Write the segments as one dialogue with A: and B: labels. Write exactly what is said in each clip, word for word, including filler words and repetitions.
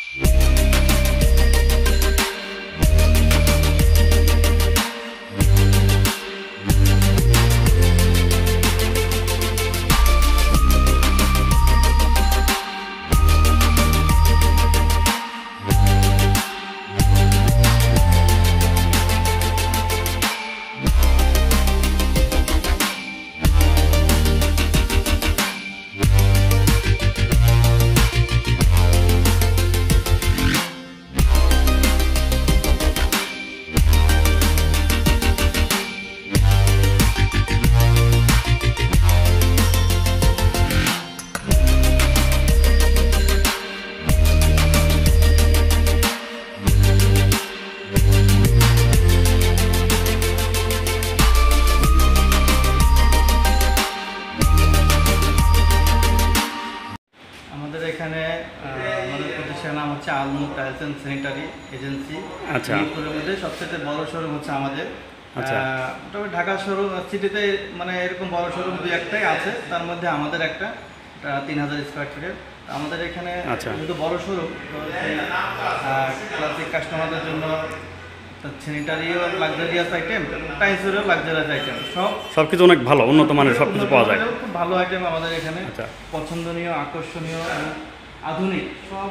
A: আলমুগ tiles and sanitary agency. আচ্ছা, মিরপুরের মধ্যে সবচেয়ে বড় শোরুম হচ্ছে আমাদের। আচ্ছা, তবে ঢাকা শোরুম সিটিতে মানে এরকম বড় শোরুম দুই একটাই আছে, তার মধ্যে আমাদের একটা তিন হাজার স্কোয়ার ফিটের। আমাদের এখানে যেহেতু বড় শোরুম, ক্লাসিক কাস্টমারদের জন্য স্যানিটারিও লাক্সারিয়াস আইটেম, টাইলসেরও লাক্সারিয়াস আইটেম, সব সব কিছু অনেক ভালো, উন্নত মানের সব কিছু পাওয়া যায়। খুব ভালো আইটেম আমাদের এখানে, পছন্দনীয়, আকর্ষণীয়, আধুনিক সব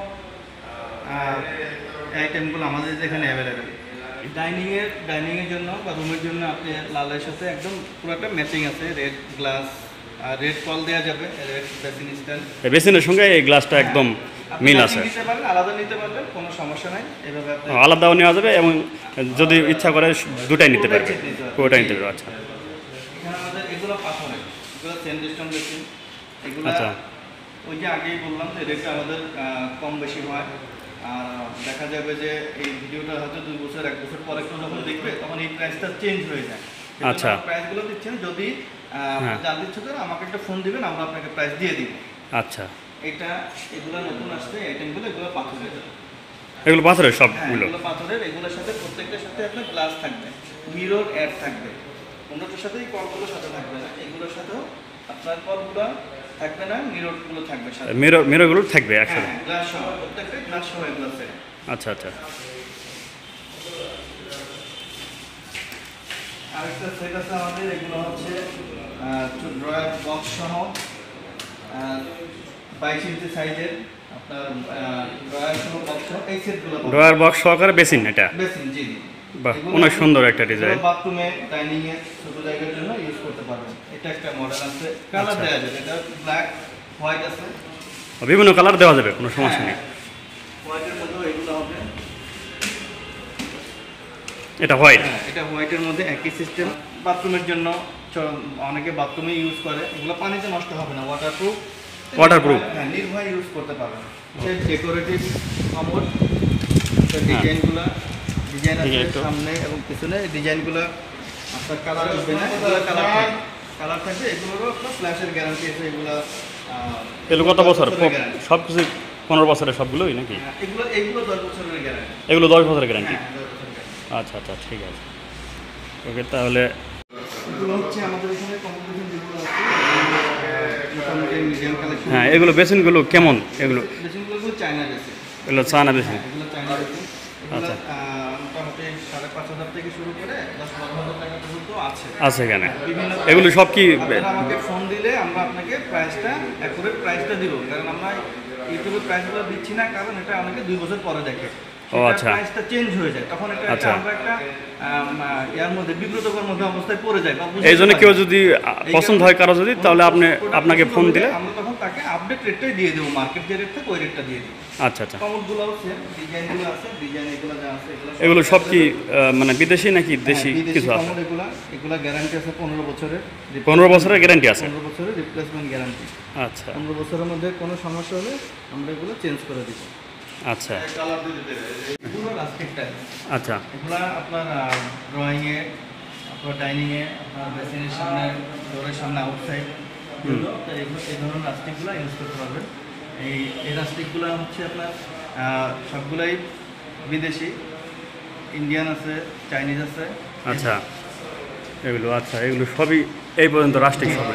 A: আইটেমগুলো আমাদের এখানে অ্যাভেলেবেল। ডাইনিংয়ের ডাইনিংয়ের জন্য বা রুমের জন্য আপনি লালের সাথে একদম পুরোটা ম্যাচিং আছে, রেড গ্লাস আর রেড কল দেওয়া যাবে, রেড বেসিন স্ট্যান্ড, বেসিনের সঙ্গে এই গ্লাসটা একদম মিল আছে। নিতে পারবেন, আলাদা নিতে পারবেন, কোনো সমস্যা নাই। এভাবে আপনি আলাদাও নেওয়া যাবে এবং যদি ইচ্ছা করে দুটাই নিতে পারবেন, পুরোটাই নিতে পারবেন। আচ্ছা, এখানে আমাদের এগুলো পাথরের, এগুলো সেন্ডস্টোন বেসিন, এগুলো ওই যে আগেই বললাম যে রেটটা আমাদের কম বেশি হয়। আর দেখা যাবে যে এই ভিডিওটা হয়তো দুই বছর এক বছর পরে কেউ যখন দেখবে তখন এই প্রাইসটা চেঞ্জ হয়ে যায়। আচ্ছা, প্রাইসগুলো দিচ্ছেন, যদি জানতে ইচ্ছে করে আমাকে একটা ফোন দিবেন, আমরা আপনাকে প্রাইস দিয়ে দিব। আচ্ছা, এটা এগুলো নতুন আসছে আইটেমগুলো, এগুলো পাথরের, এগুলো পাথরের সবগুলো, এগুলো পাথরের। এগুলোর সাথে প্রত্যেকটার সাথে আপনার গ্লাস থাকবে, মিরর অ্যাড থাকবে, কোনোটার সাথে এই কলগুলোর সাথে থাকবে না, এগুলোর সাথেও আপনার কলগুলো থাকবে না, মিররগুলো থাকবে সাথে, মিরর মিররগুলো থাকবে একসাথে, গ্লাস সহ, প্রত্যেকটা গ্লাস সহ এগুলো আছে। আচ্ছা আচ্ছা, আরেকটা সেট আছে আমাদের, এগুলো হচ্ছে ড্রয়ার বক্স সহ বাইশ ইঞ্চি সাইজের আপনার ড্রয়ার সহ বক্স সহ এই সেটগুলো, ড্রয়ার বক্স সহকারে বেসিন, এটা বেসিন, জি জি, বাহ, অনেক সুন্দর একটা ডিজাইন। বাথরুমে, ডাইনিং এ, ছোট জায়গার জন্য ইউজ করতে পারবেন। এটা একটা মডেল আছে, কালার দেওয়া যাবে, এটা ব্ল্যাক হোয়াইট আছে, বিভিন্ন কালার দেওয়া যাবে, কোনো সমস্যা নেই। হোয়াইটের মধ্যে এগুলো হবে, এটা হোয়াইট, এটা হোয়াইটের মধ্যে একই সিস্টেম। বাথরুমের জন্য অনেকে বাথরুমে ইউজ করে, এগুলো পানিতে নষ্ট হবে না, ওয়াটারপ্রুফ, ওয়াটারপ্রুফ, হ্যাঁ, নির্ভয় ইউজ করতে পারবেন। ডেকোরেটিভ কমোড, ডিজাইনগুলো ডিজাইন আছে সামনে এবং পিছনে, ডিজাইনগুলো আপনার কালার হবে না, এগুলো কালার থাকবে, কালার থাকবে। এগুলোরও আপনার ফ্ল্যাশের গ্যারান্টি আছে। এগুলো এগুলো কত বছর? সব কিছু পনেরো বছরের সবগুলোই নাকি? এগুলো এগুলো দশ বছরের গ্যারান্টি, এগুলো দশ বছরের গ্যারান্টি। আচ্ছা আচ্ছা, ঠিক আছে, ওকে। তাহলে এগুলো হচ্ছে আমাদের এখানে কম্পিটিশন যেগুলো আছে, মোটামুটি মিডিয়াম কালেকশন। হ্যাঁ, এগুলো বেসিনগুলো কেমন? এগুলো বেসিনগুলো চায়না বেসিন, এগুলো চায়না বেসিন, এগুলো চায়না বেসিন। আচ্ছা, মোটামুটি সাড়ে পাঁচ হাজার থেকে শুরু করে দশ বারো হাজার টাকা পর্যন্ত আছে আছে এখানে। এগুলো সব কি আমাকে ফোন দিলে আমরা আপনাকে প্রাইসটা অ্যাকুরেট প্রাইসটা দিব, কারণ আমরা ইউটিউবে প্রাইসগুলো দিচ্ছি না, কারণ এটা অনেকে দুই বছর পরে দেখে। ও আচ্ছা, প্রাইসটা চেঞ্জ হয়ে যায়, তখন এটা আমরা একটা ইয়ার মধ্যে বিব্রতকর মধ্যে অবস্থায় পড়ে যায়। এই জন্য কেউ যদি পছন্দ হয় কারো যদি, তাহলে আপনি আপনাকে ফোন দিলে আমরা তখন তাকে আপডেট রেটটাই দিয়ে দেবো, মার্কেট যে রেট থাকে ওই রেটটা দিয়ে দেবো। আচ্ছা আচ্ছা, কমোডগুলো আছে, ডিজাইনগুলো আছে, ডিজাইন এগুলো যা আছে এগুলো সব কি মানে বিদেশি নাকি দেশি কিছু আছে? এগুলো এগুলো গ্যারান্টি আছে পনেরো বছরের, পনেরো বছরের গ্যারান্টি আছে, পনেরো বছরের রিপ্লেসমেন্ট গ্যারান্টি। আচ্ছা, পনেরো বছরের মধ্যে কোনো সমস্যা হলে আমরা এগুলো চেঞ্জ করে দিব। আচ্ছা, এগুলো প্লাস্টিক টাইপ। আচ্ছা, এগুলো আপনার ড্রয়িংয়ে, আপনার ডাইনিংয়ে, আপনার বেসিনের সামনে, ডোরের সামনে, আউটসাইড, এগুলো এই ধরনের প্লাস্টিকগুলো ইউজ করতে পারবেন। এই এই প্লাস্টিকগুলো হচ্ছে আপনার সবগুলাই বিদেশি, ইন্ডিয়ান আছে, চাইনিজ আছে। আচ্ছা, এগুলো আচ্ছা এগুলো সবই এই পর্যন্ত রাষ্ট্রিক সবই।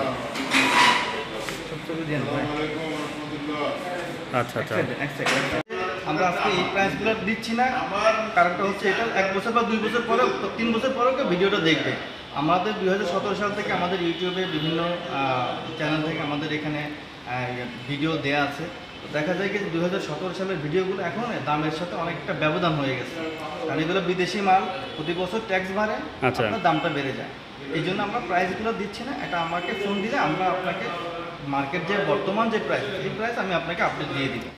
A: আচ্ছা আচ্ছা, আমরা আমরা আজকে এই প্রাইসগুলো দিচ্ছি না, কারণটা হচ্ছে এটা এক বছর বা দুই বছর পরে, তিন বছর পরেও কেউ ভিডিওটা দেখবে। আমাদের দুই হাজার সতেরো সাল থেকে আমাদের ইউটিউবে বিভিন্ন চ্যানেল থেকে আমাদের এখানে ভিডিও দেয়া আছে। দেখা যায় কি দুই হাজার সতেরো সালের ভিডিওগুলো এখন দামের সাথে অনেকটা ব্যবধান হয়ে গেছে, কারণ এগুলো বিদেশি মাল, প্রতি বছর ট্যাক্স বাড়ে,
B: আচ্ছা,
A: আপনার দামটা বেড়ে যায়। এই জন্য আমরা প্রাইসগুলো দিচ্ছি না। এটা আমাকে ফোন দিলে আমরা আপনাকে মার্কেট যে বর্তমান যে প্রাইস, এই প্রাইস আমি আপনাকে আপডেট দিয়ে দিব।